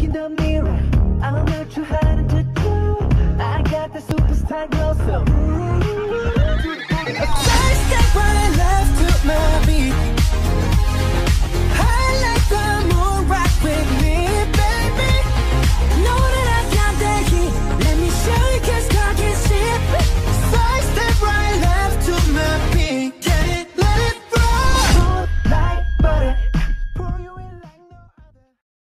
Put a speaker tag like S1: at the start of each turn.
S1: in the mirror, I'm not too hard to do. I got the superstar glow, so